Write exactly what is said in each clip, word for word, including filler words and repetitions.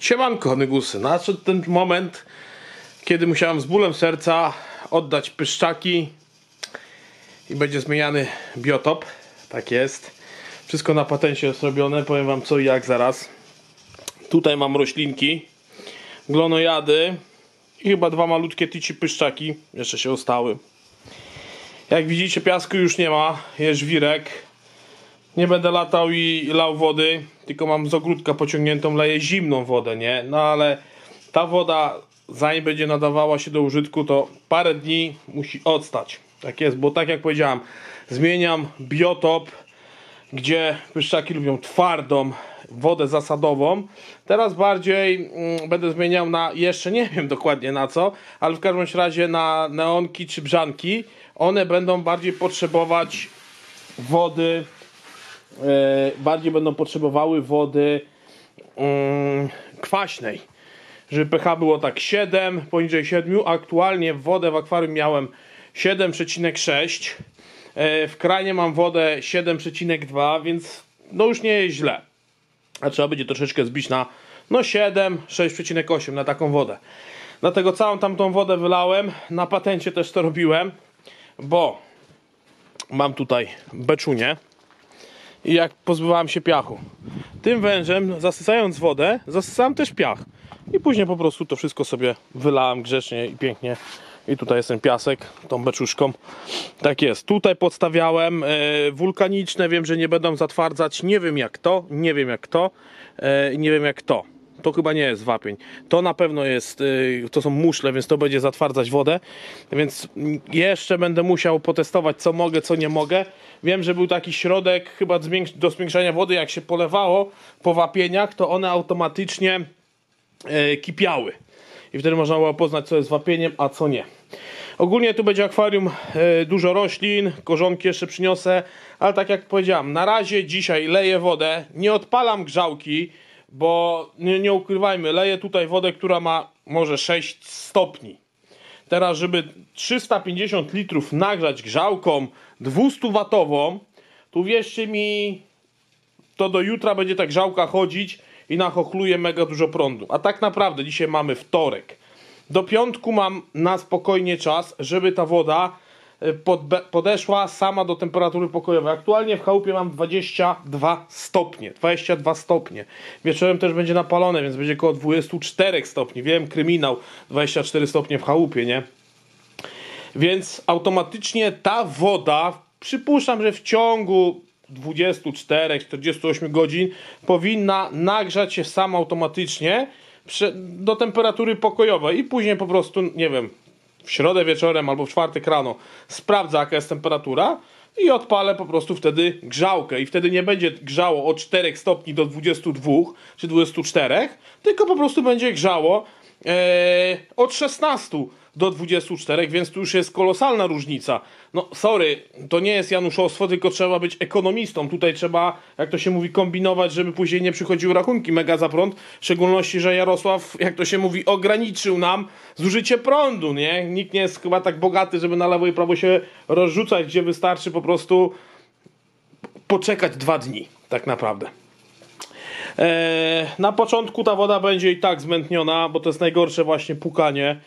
Siemanko, nygusy. Nadszedł ten moment, kiedy musiałem z bólem serca oddać pyszczaki i będzie zmieniany biotop. Tak jest. Wszystko na patencie jest robione. Powiem wam co i jak zaraz. Tutaj mam roślinki, glonojady i chyba dwa malutkie tyci pyszczaki. Jeszcze się ostały. Jak widzicie, piasku już nie ma. Jest żwirek. Nie będę latał i lał wody, tylko mam z ogródka pociągniętą, leję zimną wodę, nie? No ale ta woda, zanim będzie nadawała się do użytku, to parę dni musi odstać. Tak jest, bo tak jak powiedziałem, zmieniam biotop, gdzie pyszczaki lubią twardą wodę zasadową. Teraz bardziej mm, będę zmieniał na, jeszcze nie wiem dokładnie na co, ale w każdym razie na neonki czy brzanki. One będą bardziej potrzebować wody, yy, bardziej będą potrzebowały wody yy, kwaśnej. Żeby pH było tak siedem, poniżej siedem. Aktualnie wodę w akwarium miałem siedem przecinek sześć. W kranie mam wodę siedem przecinek dwa, więc no już nie jest źle. A trzeba będzie troszeczkę zbić na no siedem, sześć przecinek osiem na taką wodę. Dlatego całą tamtą wodę wylałem. Na patencie też to robiłem, bo mam tutaj beczunię i jak pozbywałem się piachu, tym wężem zasysając wodę, zasysałem też piach. I później po prostu to wszystko sobie wylałem grzecznie i pięknie. I tutaj jest ten piasek, tą beczuszką. Tak jest. Tutaj podstawiałem e, wulkaniczne. Wiem, że nie będą zatwardzać. Nie wiem jak to. Nie wiem jak to. E, nie wiem jak to. To chyba nie jest wapień. To na pewno jest, e, to są muszle, więc to będzie zatwardzać wodę. Więc jeszcze będę musiał potestować co mogę, co nie mogę. Wiem, że był taki środek chyba do zwiększania wody. Jak się polewało po wapieniach, to one automatycznie e, kipiały. I wtedy można było poznać, co jest wapieniem, a co nie. Ogólnie tu będzie akwarium, e, dużo roślin, korzonki jeszcze przyniosę. Ale tak jak powiedziałem, na razie dzisiaj leję wodę. Nie odpalam grzałki, bo nie, nie ukrywajmy, leję tutaj wodę, która ma może sześć stopni. Teraz, żeby trzysta pięćdziesiąt litrów nagrzać grzałką dwustowatową, tu wierzcie mi, to do jutra będzie ta grzałka chodzić i nachochluje mega dużo prądu. A tak naprawdę dzisiaj mamy wtorek. Do piątku mam na spokojnie czas, żeby ta woda podeszła sama do temperatury pokojowej. Aktualnie w chałupie mam dwadzieścia dwa stopnie. dwadzieścia dwa stopnie. Wieczorem też będzie napalone, więc będzie około dwadzieścia cztery stopni. Wiem, kryminał, dwadzieścia cztery stopnie w chałupie, nie? Więc automatycznie ta woda, przypuszczam, że w ciągu dwudziestu czterech, czterdziestu ośmiu godzin powinna nagrzać się sama automatycznie do temperatury pokojowej i później po prostu, nie wiem, w środę wieczorem albo w czwartek rano sprawdzę, jaka jest temperatura i odpalę po prostu wtedy grzałkę i wtedy nie będzie grzało od czterech stopni do dwudziestu dwóch czy dwudziestu czterech, tylko po prostu będzie grzało e, od szesnastu do dwudziestu czterech, więc tu już jest kolosalna różnica. No sorry, to nie jest januszostwo, tylko trzeba być ekonomistą. Tutaj trzeba, jak to się mówi, kombinować, żeby później nie przychodziły rachunki mega za prąd. W szczególności, że Jarosław, jak to się mówi, ograniczył nam zużycie prądu, nie? Nikt nie jest chyba tak bogaty, żeby na lewo i prawo się rozrzucać, gdzie wystarczy po prostu poczekać dwa dni, tak naprawdę. Eee, na początku ta woda będzie i tak zmętniona, bo to jest najgorsze właśnie pukanie.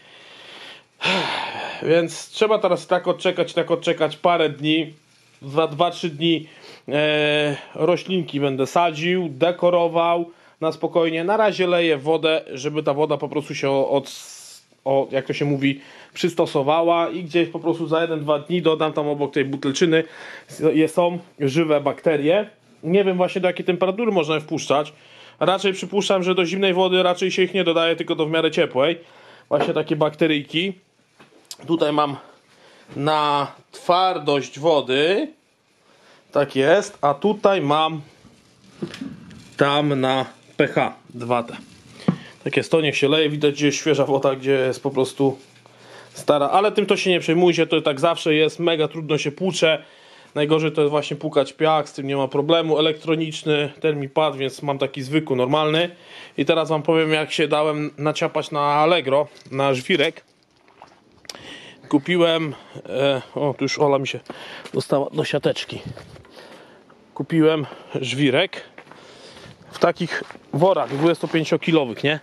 Więc trzeba teraz tak odczekać, tak odczekać parę dni. Za dwa trzy dni e, roślinki będę sadził, dekorował na spokojnie. Na razie leję wodę, żeby ta woda po prostu się od, od, jak to się mówi, przystosowała i gdzieś po prostu za jeden dwa dni dodam tam obok tej butelczyny są żywe bakterie. Nie wiem właśnie do jakiej temperatury można je wpuszczać. Raczej przypuszczam, że do zimnej wody raczej się ich nie dodaje, tylko do w miarę ciepłej. Właśnie takie bakteryjki. Tutaj mam na twardość wody. Tak jest. A tutaj mam tam na pH dwa T. Tak jest, to niech się leje. Widać, gdzie jest świeża woda, gdzie jest po prostu stara. Ale tym to się nie przejmujcie. To tak zawsze jest. Mega trudno się płucze. Najgorzej to jest właśnie płukać piach. Z tym nie ma problemu. Elektroniczny ten mi padł, więc mam taki zwykły, normalny. I teraz wam powiem, jak się dałem naciapać na Allegro, na żwirek. Kupiłem, e, o tu już Ola mi się dostała do siateczki. Kupiłem żwirek w takich worach dwudziestopięciokilowych, nie?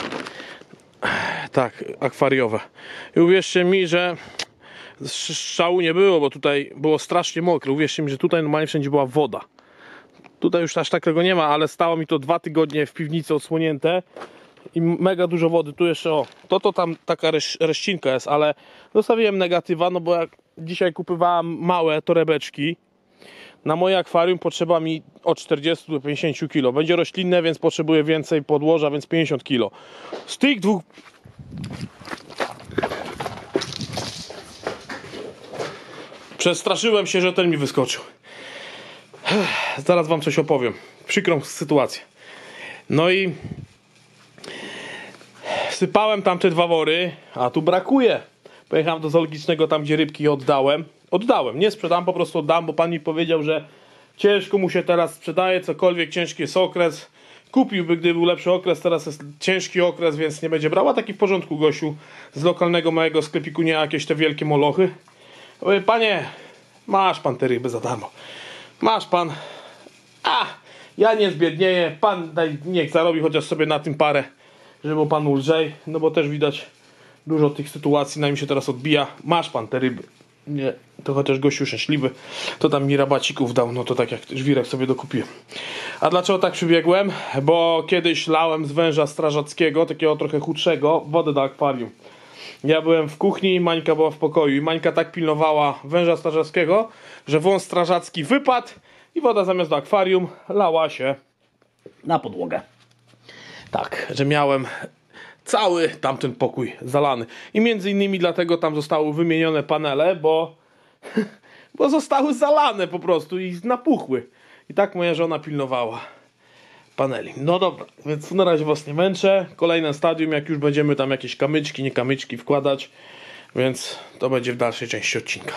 Tak, akwariowe. I uwierzcie mi, że strzału nie było, bo tutaj było strasznie mokre. Uwierzcie mi, że tutaj normalnie wszędzie była woda. Tutaj już aż takiego nie ma, ale stało mi to dwa tygodnie w piwnicy odsłonięte i mega dużo wody. Tu jeszcze, o, to to tam taka resz, reszcinka jest, ale zostawiłem negatywa, no bo jak dzisiaj kupowałem małe torebeczki, na moje akwarium potrzeba mi od czterdziestu do pięćdziesięciu kilo. Będzie roślinne, więc potrzebuję więcej podłoża, więc pięćdziesiąt kilo. Z tych dwóch... Przestraszyłem się, że ten mi wyskoczył. Zaraz wam coś opowiem. Przykrą sytuację. No i sypałem tam te dwa wory, a tu brakuje. Pojechałem do zoologicznego, tam gdzie rybki oddałem. Oddałem, nie sprzedam, po prostu oddam, bo pan mi powiedział, że ciężko mu się teraz sprzedaje, cokolwiek ciężki jest okres. Kupiłby, gdyby był lepszy okres, teraz jest ciężki okres, więc nie będzie brał. A taki w porządku gościu z lokalnego małego sklepiku, nie jakieś te wielkie molochy. Mówię, panie, masz pan te ryby za darmo. Masz pan. A, ja nie zbiednieję, pan daj, niech zarobi chociaż sobie na tym parę, żeby było panu lżej, no bo też widać dużo tych sytuacji, na nim się teraz odbija. Masz pan te ryby. Nie, to chociaż gościu szczęśliwy, to tam mi rabacików dał, no to tak jak żwirek sobie dokupiłem. A dlaczego tak przybiegłem? Bo kiedyś lałem z węża strażackiego, takiego trochę chudszego, wodę do akwarium. Ja byłem w kuchni, Mańka była w pokoju i Mańka tak pilnowała węża strażackiego, że wąs strażacki wypadł i woda zamiast do akwarium lała się na podłogę. Tak, że miałem cały tamten pokój zalany. I między innymi dlatego tam zostały wymienione panele, bo, bo zostały zalane po prostu i napuchły. I tak moja żona pilnowała paneli. No dobra, więc na razie was nie męczę. Kolejne stadium, jak już będziemy tam jakieś kamyczki, nie kamyczki wkładać, więc to będzie w dalszej części odcinka.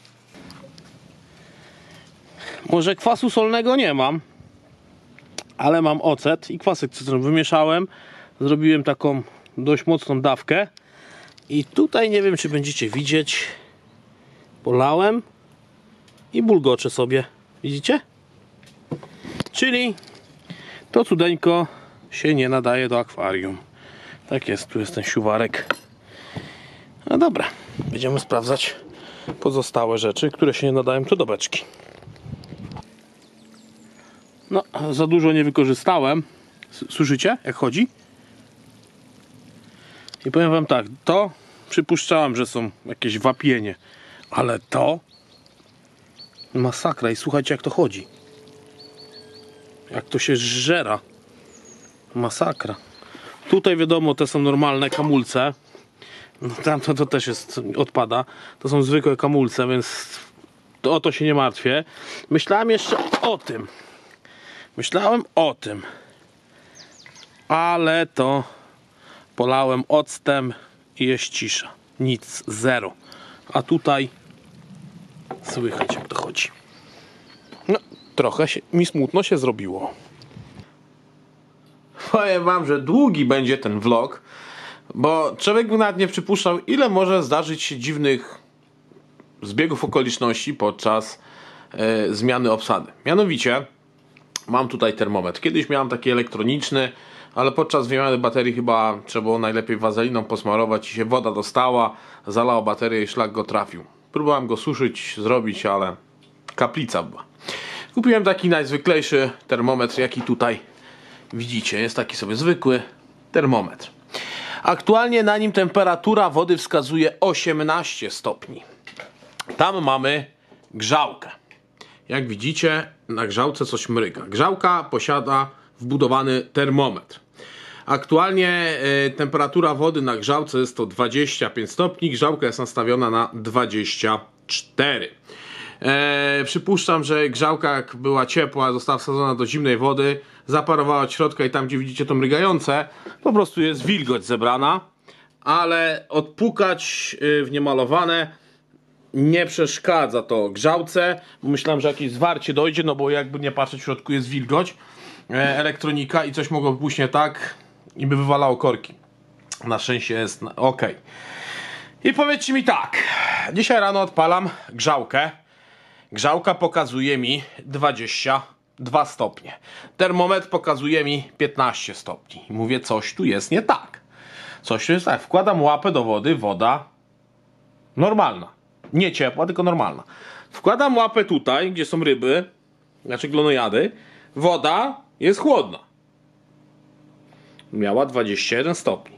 Może kwasu solnego nie mam, ale mam ocet i kwasek cytrynowy. Wymieszałem, zrobiłem taką dość mocną dawkę i tutaj nie wiem, czy będziecie widzieć, polałem i bulgoczę sobie. Widzicie? Czyli to cudeńko się nie nadaje do akwarium. Tak jest, tu jest ten siuwarek. No dobra, będziemy sprawdzać pozostałe rzeczy, które się nie nadają to do beczki. No, za dużo nie wykorzystałem. Słyszycie, jak chodzi? I powiem wam tak, to przypuszczałem, że są jakieś wapienie, ale to masakra. I słuchajcie, jak to chodzi. Jak to się żera. Masakra. Tutaj wiadomo, te są normalne kamulce. No, tamto to też jest, odpada. To są zwykłe kamulce, więc to, o to się nie martwię. Myślałem jeszcze o tym. Myślałem o tym. Ale to polałem octem i jest cisza. Nic, zero. A tutaj słychać, jak to chodzi. No, trochę się, mi smutno się zrobiło. Powiem wam, że długi będzie ten vlog, bo człowiek by nawet nie przypuszczał, ile może zdarzyć się dziwnych zbiegów okoliczności podczas e, zmiany obsady. Mianowicie mam tutaj termometr. Kiedyś miałem taki elektroniczny, ale podczas wymiany baterii chyba trzeba było najlepiej wazeliną posmarować i się woda dostała, zalała baterię i szlak go trafił. Próbowałem go suszyć, zrobić, ale kaplica była. Kupiłem taki najzwyklejszy termometr, jaki tutaj widzicie. Jest taki sobie zwykły termometr. Aktualnie na nim temperatura wody wskazuje osiemnaście stopni. Tam mamy grzałkę. Jak widzicie, na grzałce coś mryga. Grzałka posiada wbudowany termometr. Aktualnie y, temperatura wody na grzałce jest to dwadzieścia pięć stopni. Grzałka jest nastawiona na dwadzieścia cztery. E, przypuszczam, że grzałka, jak była ciepła, została wsadzona do zimnej wody, zaparowała od środka i tam, gdzie widzicie to mrygające, po prostu jest wilgoć zebrana, ale odpukać w niemalowane nie przeszkadza to grzałce, bo myślałem, że jakieś zwarcie dojdzie, no bo jakby nie patrzeć, w środku jest wilgoć, e, elektronika i coś mogło pójść nie tak i by wywalało korki. Na szczęście jest ok. I powiedzcie mi tak, dzisiaj rano odpalam grzałkę. Grzałka pokazuje mi dwadzieścia dwa stopnie. Termometr pokazuje mi piętnaście stopni. Mówię, coś tu jest nie tak. Coś tu jest tak. Wkładam łapę do wody, woda normalna. Nie ciepła, tylko normalna. Wkładam łapę tutaj, gdzie są ryby, znaczy glonojady. Woda jest chłodna. Miała dwadzieścia jeden stopni.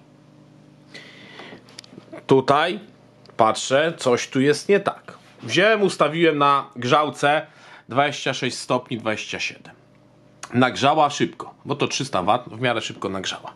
Tutaj patrzę, coś tu jest nie tak. Wziąłem, ustawiłem na grzałce dwadzieścia sześć stopni, dwadzieścia siedem. Nagrzała szybko, bo to trzysta watów, w miarę szybko nagrzała.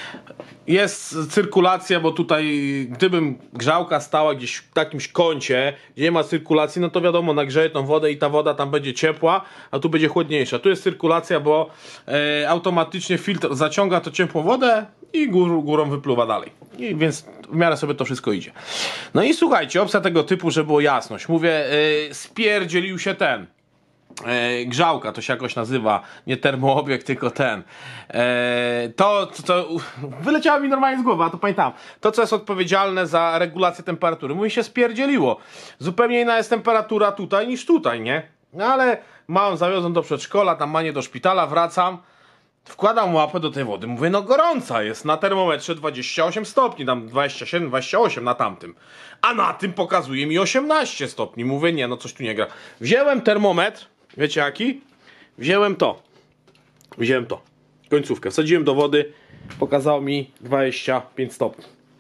Jest cyrkulacja, bo tutaj gdybym grzałka stała gdzieś w jakimś kącie, gdzie nie ma cyrkulacji, no to wiadomo, nagrzeje tą wodę i ta woda tam będzie ciepła, a tu będzie chłodniejsza. Tu jest cyrkulacja, bo e, automatycznie filtr zaciąga to ciepłą wodę i gór, górą wypływa dalej. I więc w miarę sobie to wszystko idzie. No i słuchajcie, opcja tego typu, żeby było jasność. Mówię, e, spierdzielił się ten. E, grzałka, to się jakoś nazywa, nie termoobiekt, tylko ten. E, to, to, to wyleciało mi normalnie z głowy, a to pamiętam. To, co jest odpowiedzialne za regulację temperatury, mówi się spierdzieliło. Zupełnie inna jest temperatura tutaj niż tutaj, nie? No ale małą zawiozłem do przedszkola, tam manię do szpitala, wracam, wkładam łapę do tej wody, mówię, no gorąca jest, na termometrze dwadzieścia osiem stopni, tam dwadzieścia siedem, dwadzieścia osiem na tamtym, a na tym pokazuje mi osiemnaście stopni, mówię, nie, no coś tu nie gra. Wziąłem termometr, wiecie jaki? Wziąłem to. Wziąłem to. Końcówkę. Wsadziłem do wody. Pokazało mi dwadzieścia pięć stopni.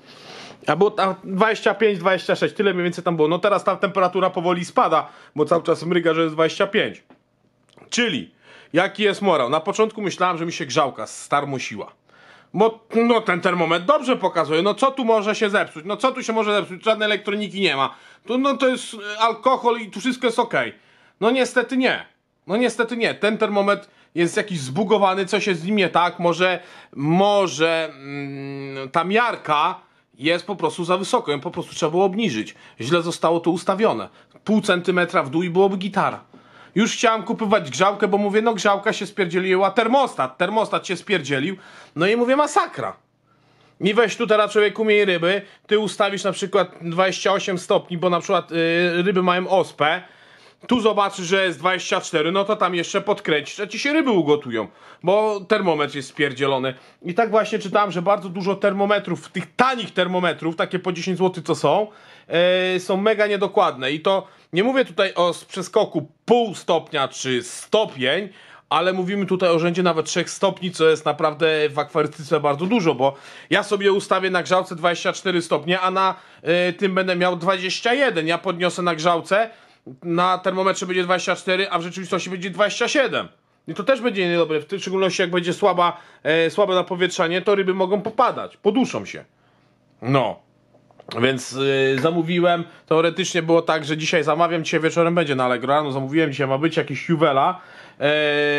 A było tam dwadzieścia pięć, dwadzieścia sześć. Tyle mniej więcej tam było. No teraz ta temperatura powoli spada, bo cały czas mryga, że jest dwadzieścia pięć. Czyli, jaki jest morał? Na początku myślałem, że mi się grzałka starmosiła. Bo no, ten termometr dobrze pokazuje. No co tu może się zepsuć? No co tu się może zepsuć? Żadnej elektroniki nie ma. Tu, no to jest alkohol i tu wszystko jest ok. No niestety nie. No niestety nie. Ten termometr jest jakiś zbugowany, coś jest z nim nie tak. Może, może mm, ta miarka jest po prostu za wysoko. Ją po prostu trzeba było obniżyć. Źle zostało to ustawione. Pół centymetra w dół i byłoby gitara. Już chciałem kupować grzałkę, bo mówię, no grzałka się spierdzieliła. Termostat, termostat się spierdzielił. No i mówię, masakra. I weź tu teraz człowiek umie ryby. Ty ustawisz na przykład dwadzieścia osiem stopni, bo na przykład yy, ryby mają ospę. Tu zobaczysz, że jest dwadzieścia cztery, no to tam jeszcze podkręcisz, a ci się ryby ugotują, bo termometr jest spierdzielony. I tak właśnie czytałem, że bardzo dużo termometrów, tych tanich termometrów, takie po dziesięć złotych co są, yy, są mega niedokładne. I to nie mówię tutaj o przeskoku pół stopnia czy stopień, ale mówimy tutaj o rzędzie nawet trzech stopni, co jest naprawdę w akwarystyce bardzo dużo, bo ja sobie ustawię na grzałce dwadzieścia cztery stopnie, a na yy, tym będę miał dwadzieścia jeden. Ja podniosę na grzałce, na termometrze będzie dwadzieścia cztery, a w rzeczywistości będzie dwadzieścia siedem. I to też będzie niedobre, w szczególności jak będzie słaba, e, słabe napowietrzanie, to ryby mogą popadać, poduszą się. No, więc e, zamówiłem, teoretycznie było tak, że dzisiaj zamawiam, dzisiaj wieczorem będzie na Allegro, rano zamówiłem, dzisiaj ma być jakiś juwela e,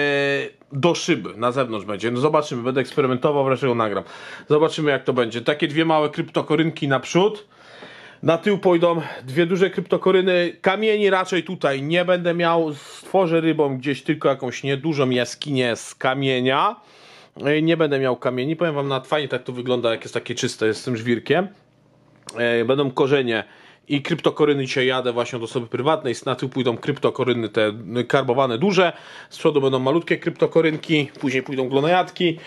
do szyby, na zewnątrz będzie, no zobaczymy, będę eksperymentował, wreszcie go nagram. Zobaczymy jak to będzie, takie dwie małe kryptokorynki naprzód. Na tył pójdą dwie duże kryptokoryny. Kamieni raczej tutaj nie będę miał. Stworzę rybą gdzieś tylko jakąś niedużą jaskinię z kamienia. Nie będę miał kamieni. Powiem wam, na fajnie tak to wygląda, jak jest takie czyste, jest z tym żwirkiem. Będą korzenie i kryptokoryny. Dzisiaj jadę właśnie do osoby prywatnej. Na tył pójdą kryptokoryny te karbowane duże. Z przodu będą malutkie kryptokorynki. Później pójdą glonojadki.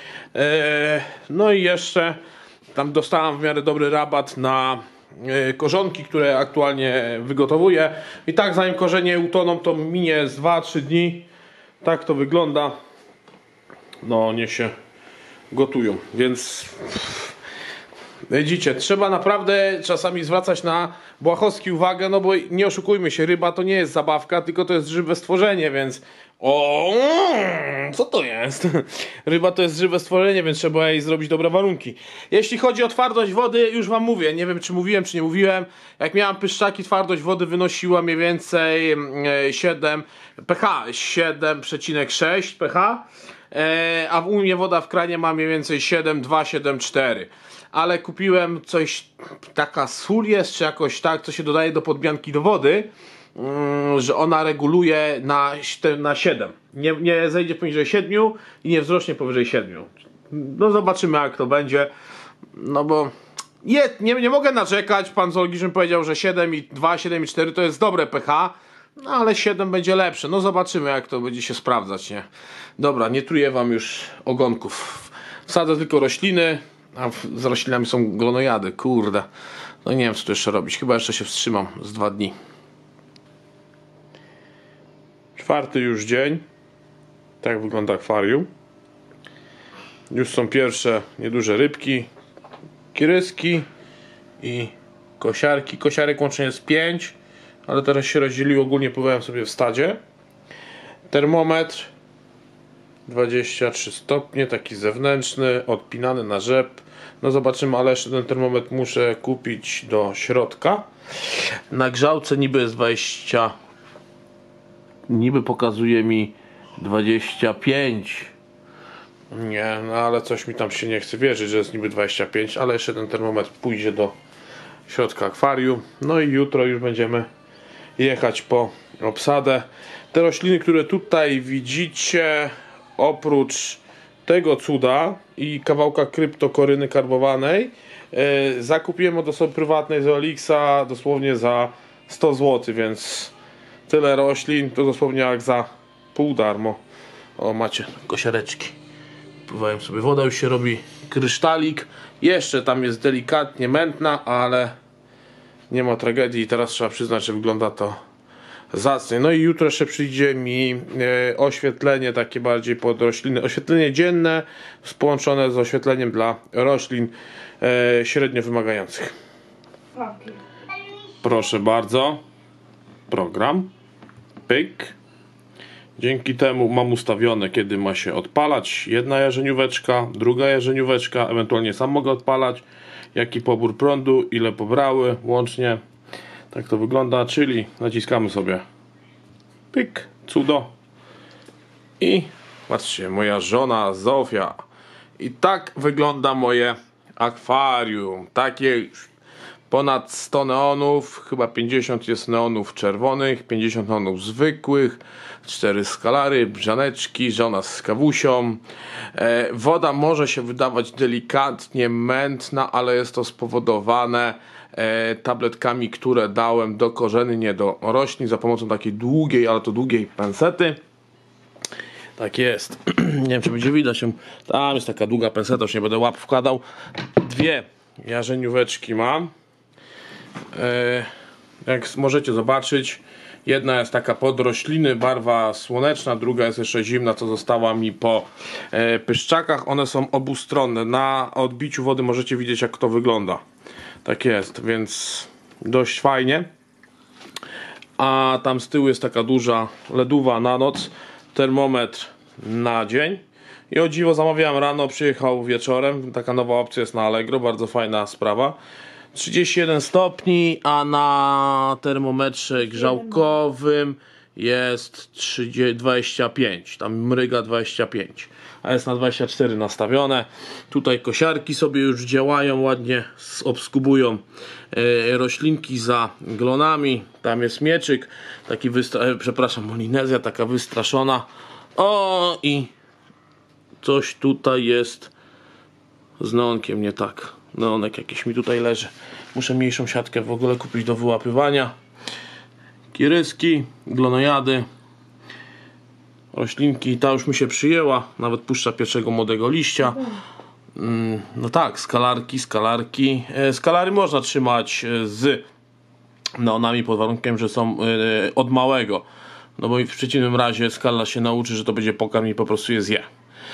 No i jeszcze tam dostałem w miarę dobry rabat na korzonki, które aktualnie wygotowuję. I tak zanim korzenie utoną, to minie z dwa trzy dni. Tak to wygląda. No, niech się gotują. Więc widzicie, trzeba naprawdę czasami zwracać na błahostki uwagę, no bo nie oszukujmy się, ryba to nie jest zabawka, tylko to jest żywe stworzenie, więc o, co to jest? Ryba to jest żywe stworzenie, więc trzeba jej zrobić dobre warunki. Jeśli chodzi o twardość wody, już wam mówię, nie wiem czy mówiłem, czy nie mówiłem. Jak miałem pyszczaki, twardość wody wynosiła mniej więcej siedem pH, siedem przecinek sześć pH, a u mnie woda w kranie ma mniej więcej siedem dwa, siedem cztery. Ale kupiłem coś, taka sól jest, czy jakoś tak, co się dodaje do podmianki do wody, że ona reguluje na, na siedem. Nie, nie zejdzie poniżej siedmiu i nie wzrośnie powyżej siedmiu. No zobaczymy jak to będzie. No bo nie, nie, nie mogę narzekać. Pan zoologiczny powiedział, że siedem i dwa, siedem i cztery to jest dobre pH. No ale siedem będzie lepsze. No zobaczymy, jak to będzie się sprawdzać, nie? Dobra, nie truję wam już ogonków. Wsadzę tylko rośliny, a z roślinami są glonojady. Kurde. No nie wiem, co tu jeszcze robić. Chyba jeszcze się wstrzymam z dwa dni. Czwarty już dzień. Tak wygląda akwarium. Już są pierwsze nieduże rybki, kiryski i kosiarki. Kosiarek łącznie jest pięć, ale teraz się rozdzieliło. Ogólnie pływałem sobie w stadzie. Termometr dwadzieścia trzy stopnie, taki zewnętrzny, odpinany na rzep. No zobaczymy, ale jeszcze ten termometr muszę kupić do środka. Na grzałce niby jest dwadzieścia, niby pokazuje mi dwadzieścia pięć. Nie, no ale coś mi tam się nie chce wierzyć, że jest niby dwadzieścia pięć, ale jeszcze ten termometr pójdzie do środka akwarium. No i jutro już będziemy jechać po obsadę. Te rośliny, które tutaj widzicie, oprócz tego cuda i kawałka kryptokoryny karbowanej, yy, zakupiłem od osoby prywatnej z Elixa dosłownie za sto złotych, więc tyle roślin to dosłownie jak za pół darmo. O, macie kosiareczki. Pływają sobie, woda już się robi kryształik. Jeszcze tam jest delikatnie mętna, ale nie ma tragedii. Teraz trzeba przyznać, że wygląda to zacnie. No i jutro jeszcze przyjdzie mi e, oświetlenie takie bardziej pod rośliny. Oświetlenie dzienne połączone z oświetleniem dla roślin e, średnio wymagających. Proszę bardzo. Program. Pyk. Dzięki temu mam ustawione, kiedy ma się odpalać jedna jarzenióweczka, druga jarzenióweczka, ewentualnie sam mogę odpalać, jaki pobór prądu, ile pobrały łącznie. Tak to wygląda, czyli naciskamy sobie pyk, cudo i patrzcie, moja żona Zofia. I tak wygląda moje akwarium. Takie ponad sto neonów, chyba pięćdziesiąt jest neonów czerwonych, pięćdziesiąt neonów zwykłych, cztery skalary, brzaneczki, żona z kawusią. E, woda może się wydawać delikatnie mętna, ale jest to spowodowane e, tabletkami, które dałem dokorzennie do roślin za pomocą takiej długiej, ale to długiej pensety. Tak jest. Nie wiem, czy będzie widać. Tam jest taka długa penseta, już nie będę łap wkładał. Dwie jarzenióweczki mam. Jak możecie zobaczyć, jedna jest taka pod rośliny, barwa słoneczna, druga jest jeszcze zimna, co została mi po pyszczakach. One są obustronne. Na odbiciu wody możecie widzieć, jak to wygląda. Tak jest, więc dość fajnie. A tam z tyłu jest taka duża lodówa na noc, termometr na dzień. I o dziwo zamawiałem rano, przyjechał wieczorem. Taka nowa opcja jest na Allegro, bardzo fajna sprawa. trzydzieści jeden stopni, a na termometrze grzałkowym jest dwadzieścia pięć, tam mryga dwadzieścia pięć, a jest na dwadzieścia cztery nastawione. Tutaj kosiarki sobie już działają ładnie, obskubują e, roślinki za glonami. Tam jest mieczyk, taki wystra- przepraszam, Molinezja taka wystraszona. O, i coś tutaj jest z neonkiem nie tak. Neonek jakiś mi tutaj leży. Muszę mniejszą siatkę w ogóle kupić do wyłapywania. Kiryski, glonojady, roślinki. Ta już mi się przyjęła. Nawet puszcza pierwszego młodego liścia. No tak, skalarki, skalarki. Skalary można trzymać z neonami pod warunkiem, że są od małego. No bo w przeciwnym razie skala się nauczy, że to będzie pokarm i po prostu je zje.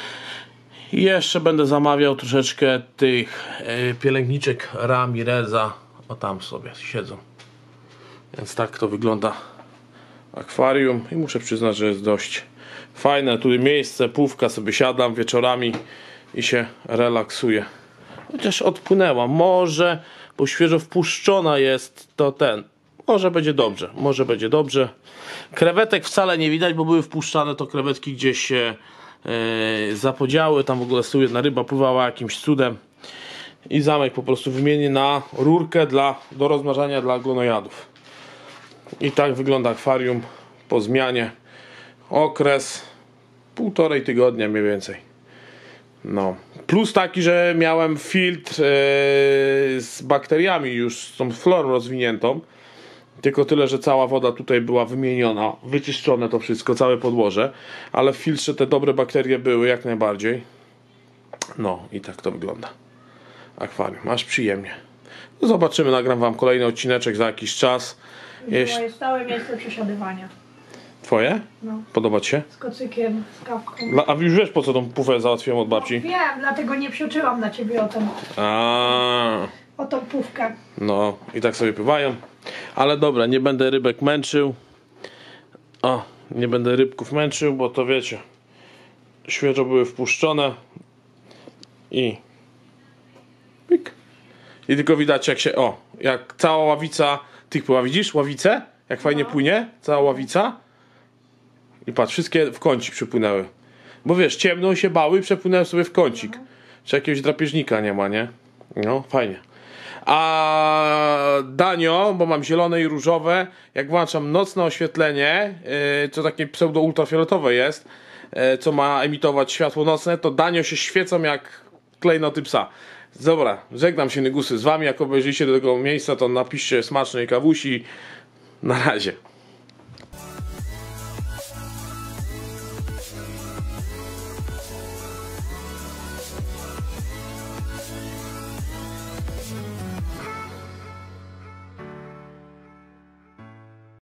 I jeszcze będę zamawiał troszeczkę tych e, pielęgniczek Ramireza. O, tam sobie siedzą. Więc tak to wygląda akwarium. I muszę przyznać, że jest dość fajne. Tu miejsce, półka, sobie siadam wieczorami i się relaksuję. Chociaż odpłynęła. Może, bo świeżo wpuszczona jest, to ten. Może będzie dobrze. Może będzie dobrze. Krewetek wcale nie widać, bo były wpuszczane to krewetki gdzieś się Yy, zapodziały, tam w ogóle z tyłu jedna ryba pływała jakimś cudem i zamek po prostu wymienię na rurkę dla, do rozmnażania dla glonojadów. I tak wygląda akwarium po zmianie. Okres półtorej tygodnia mniej więcej. No. Plus taki, że miałem filtr yy, z bakteriami już, z tą florą rozwiniętą. Tylko tyle, że cała woda tutaj była wymieniona, wyczyszczone to wszystko, całe podłoże, ale w filtrze te dobre bakterie były jak najbardziej. No i tak to wygląda. Akwarium, aż przyjemnie. No zobaczymy, nagram wam kolejny odcineczek za jakiś czas. Jeśli... Moje stałe miejsce przesiadywania. Twoje? No. Podoba ci się? Z kocykiem, z kawką. Dla, a już wiesz, po co tą pufę załatwiłem od babci? No, wiem, dlatego nie psioczyłam na ciebie o tą, A, o tą pufkę. no i tak sobie pływają. Ale dobra, nie będę rybek męczył. O, nie będę rybków męczył, bo to wiecie, świeżo były wpuszczone. I pik. I tylko widać jak się, o, jak cała ławica tych pływa, widzisz ławicę? Jak fajnie No. płynie, cała ławica. I patrz, wszystkie w kącik przypłynęły. Bo wiesz, ciemno się bały i przepłynęły sobie w kącik. No. Czy jakiegoś drapieżnika nie ma, nie? No, fajnie. A danio, bo mam zielone i różowe, jak włączam nocne oświetlenie, yy, co takie pseudo-ultrafioletowe jest, yy, co ma emitować światło nocne, to danio się świecą jak klejnoty psa. Dobra, żegnam się, nygusy, z wami. Jak obejrzycie do tego miejsca, to napiszcie smacznej kawusi. Na razie.